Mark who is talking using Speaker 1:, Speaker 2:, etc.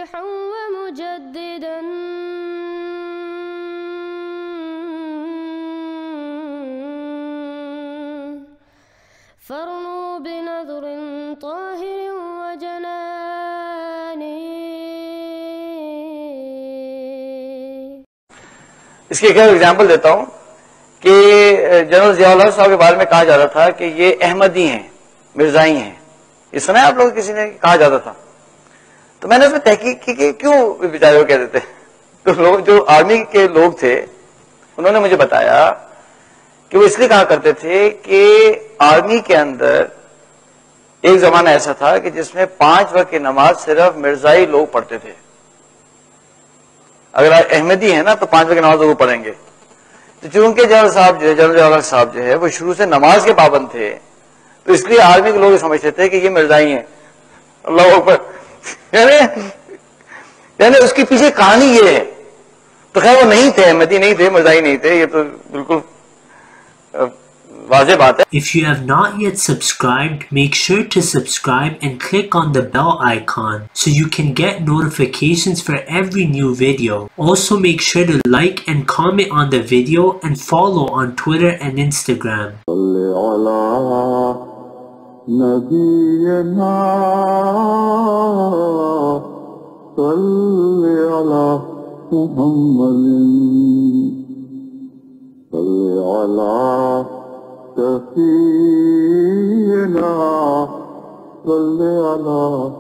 Speaker 1: मुस्लिहन व मुजद्दिदन फरनू बिनज़रिन ताहिरिन व जनानी।
Speaker 2: इसकी एक एग्जाम्पल देता हूं कि जनरल ज़िया-उल-हक साहब के बारे में कहा जाता था कि ये अहमदी हैं, मिर्जाई हैं। ये सुना है आप लोग, किसी ने कहा जाता था। तो मैंने उसमें तहकीक की कि क्यों बेचारे को कहते थे। तो लोग, जो आर्मी के लोग थे, उन्होंने मुझे बताया कि वो इसलिए कहा करते थे कि आर्मी के अंदर एक जमाना ऐसा था कि जिसमें 5 वक्त की नमाज सिर्फ मिर्जाई लोग पढ़ते थे। अगर अहमदी है ना तो 5 वक्त की नमाज वो पढ़ेंगे। तो चूंकि जनरल साहब जो है, जनरल ज़िया-उल-हक साहब जो है, वो शुरू से नमाज के पाबंद थे, तो इसलिए आर्मी के लोग समझते थे कि ये मिर्जाई हैं। अल्लाह अकबर। यानी उसके पीछे कहानी ये है। तो खैर वो नहीं थे, अहमदी नहीं थे, मिर्जाई नहीं थे, ये तो बिल्कुल वाज़ेह बात है।
Speaker 3: If you have not yet subscribed, make sure to subscribe and click on the bell icon so you can get notifications for every new video. Also make sure to like and comment on the video and follow on Twitter and Instagram.
Speaker 4: Safina सल्ले अला